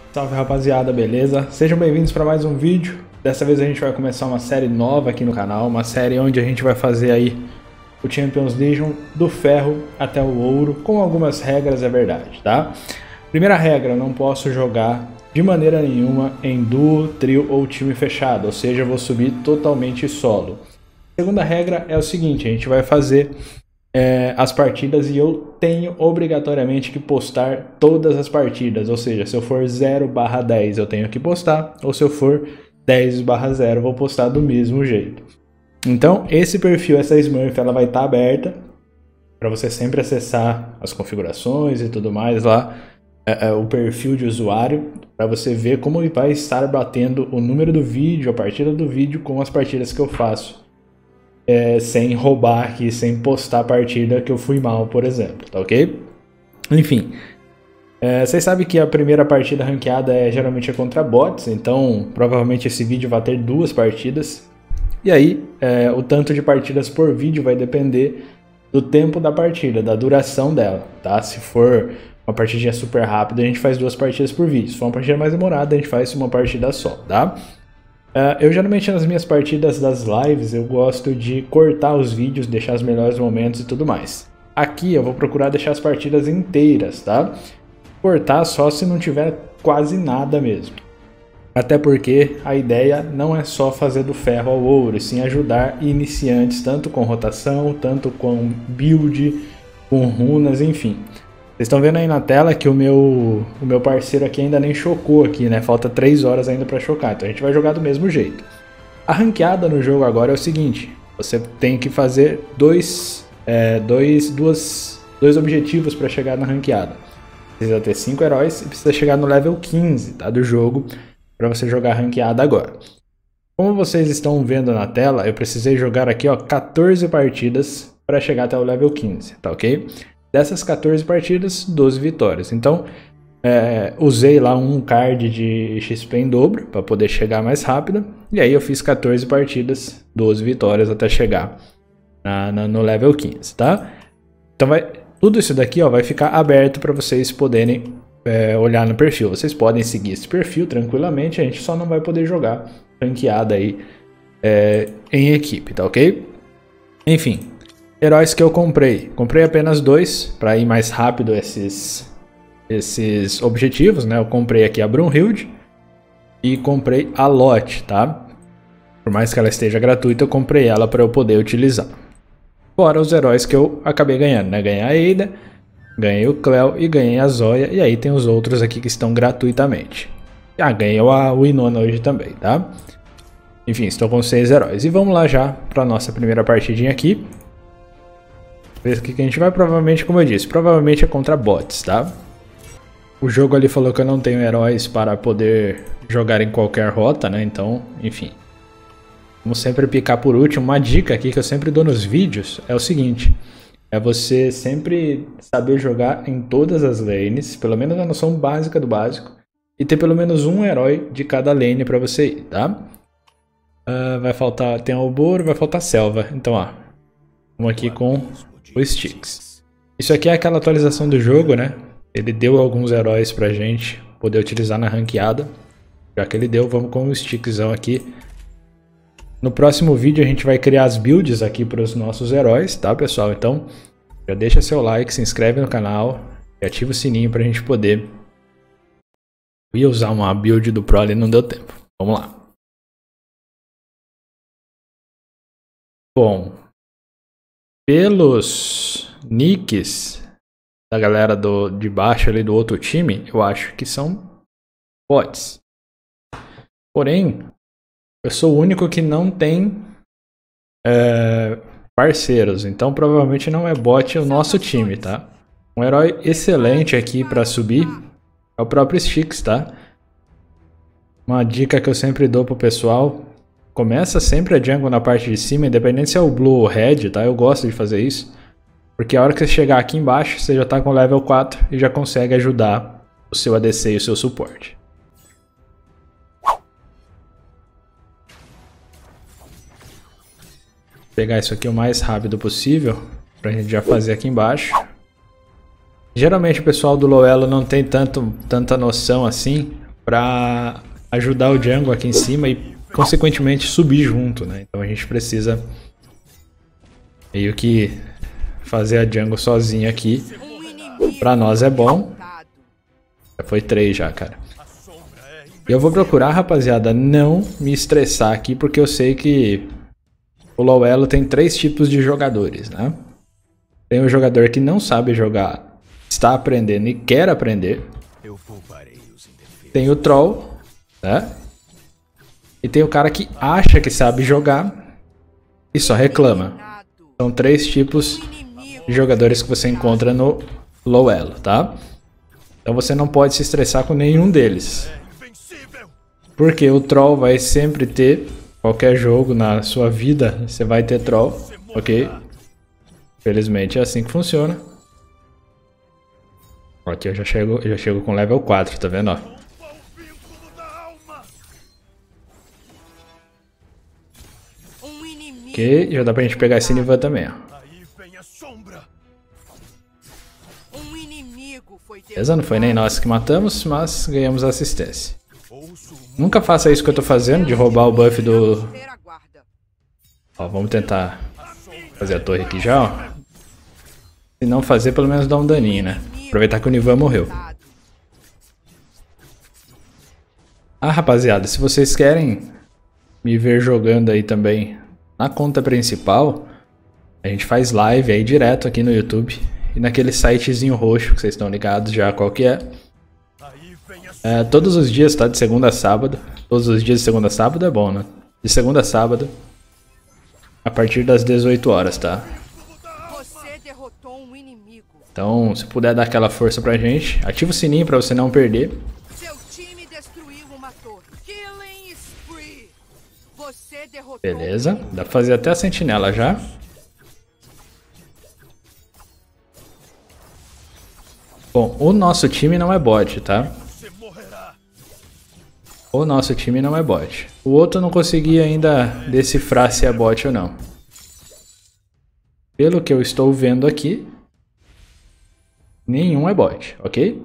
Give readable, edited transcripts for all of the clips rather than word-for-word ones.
Salve rapaziada, beleza? Sejam bem-vindos para mais um vídeo. Dessa vez a gente vai começar uma série nova aqui no canal, uma série onde a gente vai fazer aí o Champions Legion do ferro até o ouro, com algumas regras, é verdade, tá? Primeira regra, não posso jogar de maneira nenhuma em duo, trio ou time fechado, ou seja, eu vou subir totalmente solo. Segunda regra é o seguinte, a gente vai fazer as partidas e eu tenho obrigatoriamente que postar todas as partidas, ou seja, se eu for 0/10 eu tenho que postar, ou se eu for 10/0 eu vou postar do mesmo jeito. Então esse perfil, essa Smurf, ela vai estar aberta para você sempre acessar as configurações e tudo mais lá, o perfil de usuário, para você ver como vai estar batendo o número do vídeo, a partida do vídeo com as partidas que eu faço. Sem roubar aqui, sem postar a partida que eu fui mal, por exemplo, tá ok? Enfim, vocês sabem que a primeira partida ranqueada geralmente é contra bots, então provavelmente esse vídeo vai ter 2 partidas. E aí, o tanto de partidas por vídeo vai depender do tempo da partida, da duração dela, tá? Se for uma partidinha super rápida, a gente faz 2 partidas por vídeo. Se for uma partida mais demorada, a gente faz uma partida só, tá? Eu geralmente nas minhas partidas das lives eu gosto de cortar os vídeos, deixar os melhores momentos e tudo mais. Aqui eu vou procurar deixar as partidas inteiras, tá? Cortar só se não tiver quase nada mesmo. Até porque a ideia não é só fazer do ferro ao ouro, e sim ajudar iniciantes, tanto com rotação, tanto com build, com runas, enfim. Vocês estão vendo aí na tela que o meu parceiro aqui ainda nem chocou aqui, né? Falta 3 horas ainda para chocar, então a gente vai jogar do mesmo jeito. A ranqueada no jogo agora é o seguinte, você tem que fazer dois objetivos para chegar na ranqueada. Precisa ter 5 heróis e precisa chegar no level 15, tá, do jogo, para você jogar a ranqueada agora. Como vocês estão vendo na tela, eu precisei jogar aqui, ó, 14 partidas para chegar até o level 15, tá ok? Dessas 14 partidas, 12 vitórias. Então, usei lá um card de XP em dobro para poder chegar mais rápido. E aí eu fiz 14 partidas, 12 vitórias até chegar no level 15, tá? Então, tudo isso daqui, ó, vai ficar aberto para vocês poderem olhar no perfil. Vocês podem seguir esse perfil tranquilamente, a gente só não vai poder jogar ranqueada aí em equipe, tá ok? Enfim. Heróis que eu comprei. Comprei apenas 2 para ir mais rápido esses objetivos, né? Eu comprei aqui a Brunhild e comprei a Lotte, tá? Por mais que ela esteja gratuita, eu comprei ela para eu poder utilizar. Fora os heróis que eu acabei ganhando, né? Ganhei a Ada, ganhei o Cleo e ganhei a Zoya. E aí tem os outros aqui que estão gratuitamente. Ganhei a Winona hoje também, tá? Enfim, estou com 6 heróis. E vamos lá já para nossa primeira partidinha aqui. Ver o que a gente vai, provavelmente, como eu disse, provavelmente é contra bots, tá? O jogo ali falou que eu não tenho heróis para poder jogar em qualquer rota, né? Então, enfim. Vamos sempre picar por último. Uma dica aqui que eu sempre dou nos vídeos é o seguinte. É você sempre saber jogar em todas as lanes, pelo menos a noção básica do básico, e ter pelo menos um herói de cada lane para você ir, tá? Vai faltar, tem Alboro, vai faltar Selva. Então, ó, vamos aqui com o Styx. Isso aqui é aquela atualização do jogo, né? Ele deu alguns heróis pra gente poder utilizar na ranqueada. Já que ele deu, vamos com o Styxão aqui. No próximo vídeo a gente vai criar as builds aqui para os nossos heróis, tá, pessoal? Então, já deixa seu like, se inscreve no canal e ativa o sininho pra gente poder... Eu ia usar uma build do Pro ali, não deu tempo. Vamos lá. Bom... Pelos nicks da galera de baixo ali do outro time, eu acho que são bots. Porém, eu sou o único que não tem parceiros, então provavelmente não é bot o nosso time, tá? Um herói excelente aqui para subir é o próprio Styx, tá? Uma dica que eu sempre dou pro pessoal: começa sempre a jungle na parte de cima, independente se é o blue ou red, tá? Eu gosto de fazer isso, porque a hora que você chegar aqui embaixo, você já tá com level 4 e já consegue ajudar o seu ADC e o seu suporte. Vou pegar isso aqui o mais rápido possível, pra gente já fazer aqui embaixo. Geralmente o pessoal do low elo não tem tanta noção assim, pra ajudar o jungle aqui em cima e, consequentemente, subir junto, né? Então a gente precisa meio que fazer a jungle sozinho aqui. Pra nós é bom. Já foi 3 já, cara. E eu vou procurar, rapaziada, não me estressar aqui, porque eu sei que o low elo tem 3 tipos de jogadores, né? Tem o jogador que não sabe jogar, está aprendendo e quer aprender. Tem o troll, né? E tem o cara que acha que sabe jogar e só reclama. São 3 tipos de jogadores que você encontra no low elo, tá? Então você não pode se estressar com nenhum deles. Porque o troll vai sempre ter, qualquer jogo na sua vida, você vai ter troll, ok? Felizmente é assim que funciona. Aqui eu já chego com level 4, tá vendo, ó? Ok, já dá pra gente pegar esse nível também, ó. Beleza, não foi nem nós que matamos, mas ganhamos assistência. Nunca faça isso que eu tô fazendo, de roubar o buff do... Ó, vamos tentar fazer a torre aqui já, ó. Se não fazer, pelo menos dá um daninho, né? Aproveitar que o Nivan morreu. Ah, rapaziada, se vocês querem me ver jogando aí também na conta principal, a gente faz live aí direto aqui no YouTube. E naquele sitezinho roxo que vocês estão ligados já qual que é. Todos os dias, tá? De segunda a sábado. Todos os dias de segunda a sábado é bom, né? De segunda a sábado. A partir das 18 horas, tá? Então, se puder dar aquela força pra gente. Ativa o sininho pra você não perder. Beleza. Dá pra fazer até a sentinela já. Bom, o nosso time não é bot, tá? O nosso time não é bot. O outro eu não consegui ainda decifrar se é bot ou não. Pelo que eu estou vendo aqui, nenhum é bot, ok?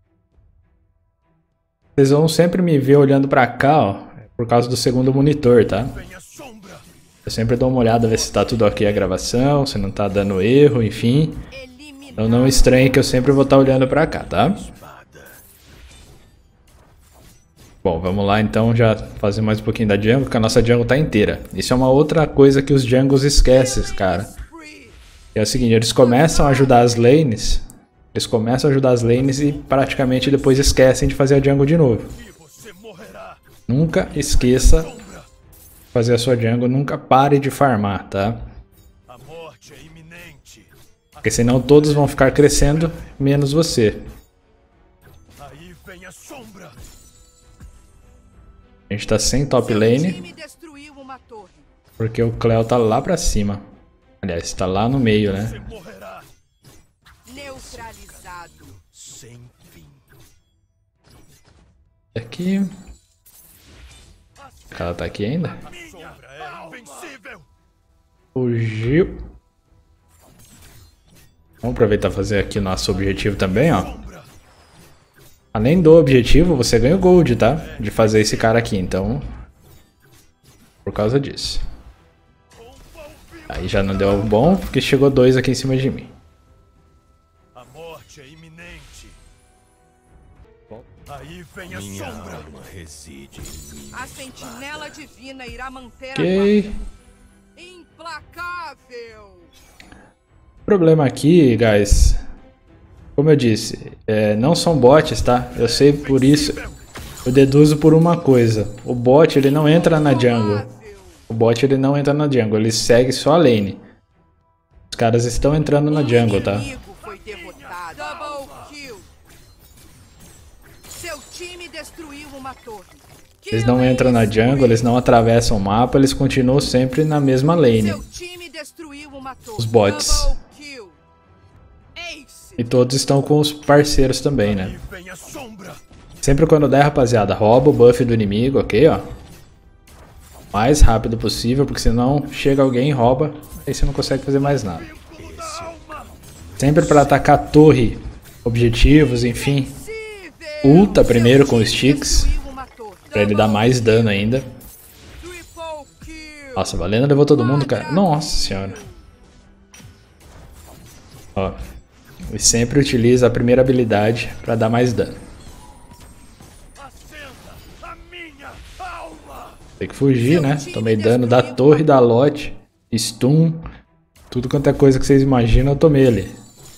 Vocês vão sempre me ver olhando pra cá, ó, por causa do segundo monitor, tá? Eu sempre dou uma olhada, ver se tá tudo ok a gravação, se não tá dando erro, enfim. Então não estranhe que eu sempre vou estar olhando pra cá, tá? Bom, vamos lá então já fazer mais um pouquinho da jungle, porque a nossa jungle tá inteira. Isso é uma outra coisa que os jungles esquecem, cara. É o seguinte, eles começam a ajudar as lanes. Eles começam a ajudar as lanes e praticamente depois esquecem de fazer a jungle de novo. Nunca esqueça de fazer a sua jungle, nunca pare de farmar, tá? Porque senão todos vão ficar crescendo, menos você. A gente tá sem top lane. Porque o Cleo tá lá pra cima. Aliás, tá lá no meio, né? Aqui. Ela tá aqui ainda? Fugiu. Vamos aproveitar e fazer aqui o nosso objetivo também, ó. Além do objetivo, você ganha o gold, tá? De fazer esse cara aqui, então... Por causa disso. Aí já não deu bom, porque chegou 2 aqui em cima de mim. A morte é iminente. Aí vem a sombra. Reside em mim. A sentinela divina irá manter a guarda. Implacável. O problema aqui, guys, como eu disse, não são bots, tá? Eu sei por isso, eu deduzo por uma coisa. O bot, ele não entra na jungle. O bot, ele não entra na jungle, ele segue só a lane. Os caras estão entrando na jungle, tá? Eles não entram na jungle, eles não atravessam o mapa, eles continuam sempre na mesma lane. Os bots. E todos estão com os parceiros também, né? Sempre quando der, rapaziada, rouba o buff do inimigo, ok, ó. Mais rápido possível, porque senão chega alguém e rouba, aí você não consegue fazer mais nada. Sempre para atacar torre, objetivos, enfim. Ulta primeiro com os sticks. Pra ele dar mais dano ainda. Nossa, a Valena levou todo mundo, cara. Nossa senhora. Ó. E sempre utiliza a primeira habilidade pra dar mais dano. Tem que fugir, né? Tomei dano da torre, da lote, stun. Tudo quanto é coisa que vocês imaginam, eu tomei ali.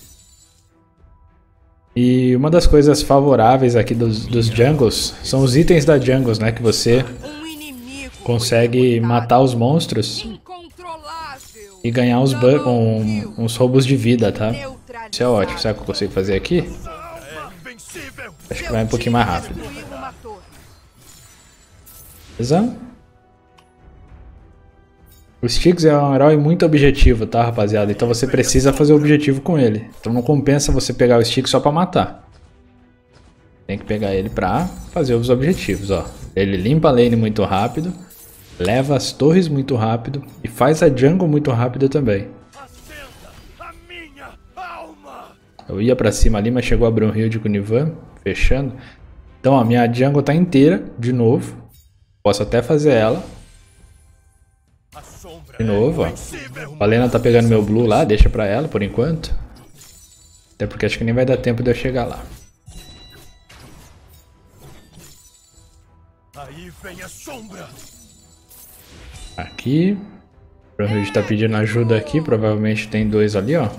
E uma das coisas favoráveis aqui dos jungles são os itens da jungles, né? Que você consegue matar os monstros e ganhar uns roubos de vida, tá? Isso é ótimo. Será que eu consigo fazer aqui? Acho que vai um pouquinho mais rápido. Beleza? O Styx é um herói muito objetivo, tá, rapaziada? Então você precisa fazer o objetivo com ele. Então não compensa você pegar o Styx só pra matar. Tem que pegar ele pra fazer os objetivos, ó. Ele limpa a lane muito rápido, leva as torres muito rápido e faz a jungle muito rápido também. Eu ia pra cima ali, mas chegou a Brunhild com o Nivan, fechando. Então, ó, minha jungle tá inteira, de novo. Posso até fazer ela. De novo, ó. A Valena tá pegando meu blue lá, deixa pra ela por enquanto. Até porque acho que nem vai dar tempo de eu chegar lá. Aí vem a sombra. Aqui. O Brunhild tá pedindo ajuda aqui, provavelmente tem dois ali, ó.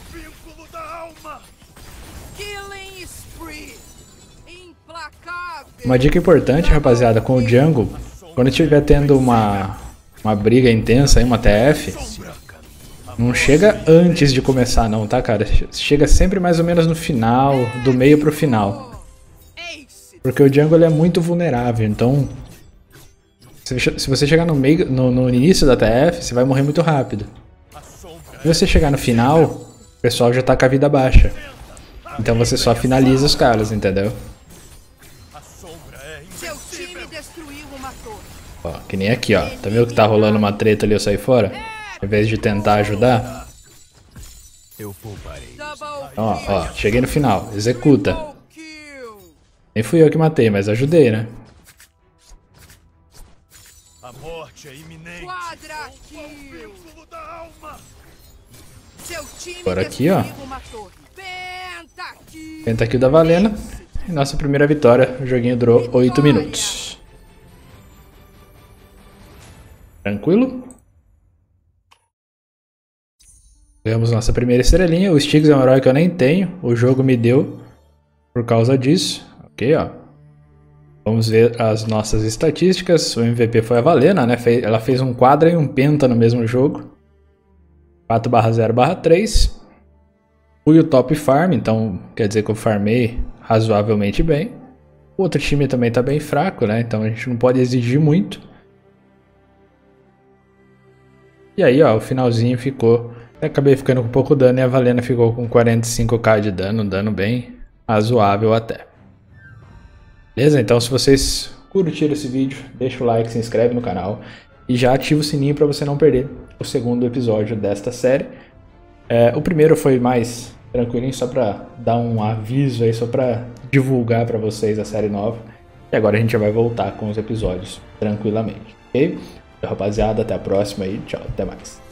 Uma dica importante, rapaziada, com o jungle, quando estiver tendo uma briga intensa aí, uma TF, não chega antes de começar não, tá, cara? Chega sempre mais ou menos no final, do meio pro final. Porque o jungle é muito vulnerável, então se você chegar no meio, no início da TF, você vai morrer muito rápido. Se você chegar no final, o pessoal já tá com a vida baixa. Então você só finaliza os caras, entendeu? Ó, que nem aqui, ó. Tá vendo que tá rolando uma treta ali, eu saí fora? Ao invés de tentar ajudar. Ó, cheguei no final. Executa. Nem fui eu que matei, mas ajudei, né? A morte é iminente. Agora aqui, ó. Pentakill da Valena. E nossa primeira vitória. O joguinho durou 8 minutos. Tranquilo? Ganhamos nossa primeira estrelinha. O Styx é um herói que eu nem tenho. O jogo me deu por causa disso. Ok, ó. Vamos ver as nossas estatísticas. O MVP foi a Valena, né? Ela fez um quadra e um penta no mesmo jogo. 4/0/3. Fui o top farm, então quer dizer que eu farmei razoavelmente bem. O outro time também tá bem fraco, né? Então a gente não pode exigir muito. E aí, ó, o finalzinho ficou... Eu acabei ficando com pouco dano e a Valena ficou com 45k de dano, um dano bem razoável até. Beleza? Então se vocês curtiram esse vídeo, deixa o like, se inscreve no canal e já ativa o sininho para você não perder o segundo episódio desta série. O primeiro foi mais tranquilinho, só para dar um aviso aí, só para divulgar para vocês a série nova. E agora a gente já vai voltar com os episódios tranquilamente, ok? Rapaziada, até a próxima e tchau, até mais.